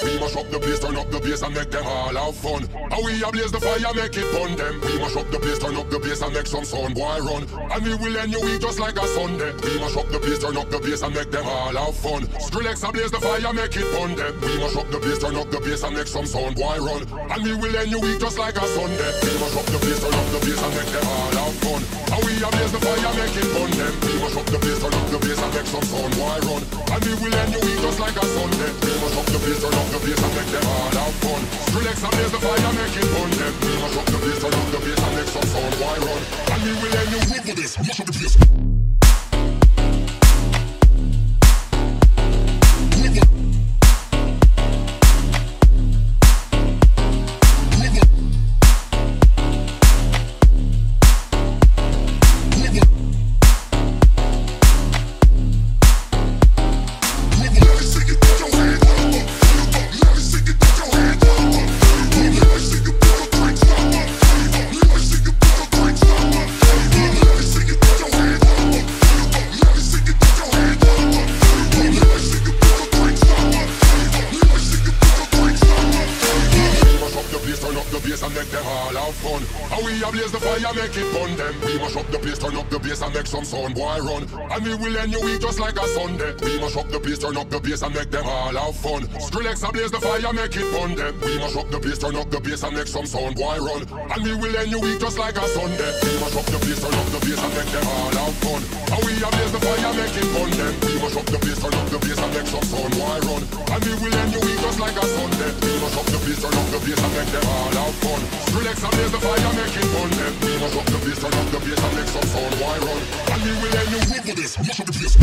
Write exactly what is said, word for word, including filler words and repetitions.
We mash up the place, turn up the bass and make them all have fun. And we ablaze the fire, make it burn them. We mash up the place, turn up the bass and make some sound, boy run. And we will end your week just like a Sunday. We mash up the place, turn up the bass and make them all have fun. Skrillex ablaze the fire, make it burn them. We mash up the place, turn up the bass and make some sound, boy run. And we will end your week just like a Sunday. We mash up the place, turn up the bass and make them all have fun. And we ablaze the fire, make it burn them. We mash up the place, turn up the bass and make some sound, boy run. And we will end your week just like a Sunday. We mash up the place, turn up the bass and make them all have fun. Skrillex ablaze the fire, make it burn them. We mash up the place, turn up the bass and make some sound, boy run. And we will end your week with this, mash up the place. Some sound, boy run. And we will end your week just like a Sunday. We mash up the place, turn up the bass and make them all have fun. Skrillex ablaze the fire, make it burn them. We mash up the place, turn up the bass and make some sound, boy run. And we will end your week just like a Sunday. We mash up the place, turn up the bass and make them all have fun. And we ablaze the fire, make it burn them. We mash up the place, turn up the bass and make some sound, boy run. And we will end your week just like a Sunday. We mash up the place, turn up the bass and make them all have fun. Skrillex ablaze the fire, make it burn them. We mash up the place, turn up the bass and make some sound, boy run. And we will end your week with this, mash up the place.